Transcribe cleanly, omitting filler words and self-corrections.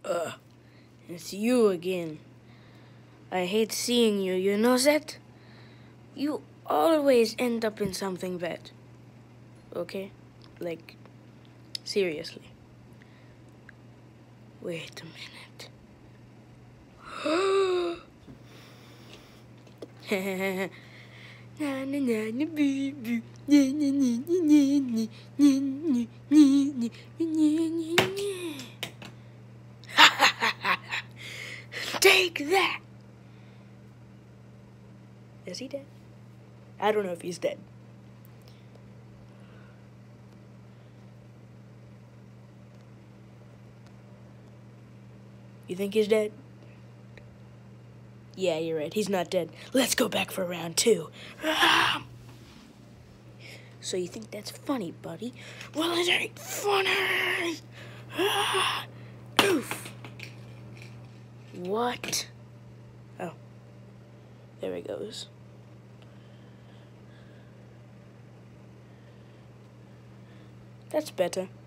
It's you again. I hate seeing you, you know that? You always end up in something bad. Okay? Like, seriously. Wait a minute. Take that! Is he dead? I don't know if he's dead. You think he's dead? Yeah, you're right. He's not dead. Let's go back for round 2. So you think that's funny, buddy? Well, it ain't funny! Oof. What? Oh. There he goes. That's better.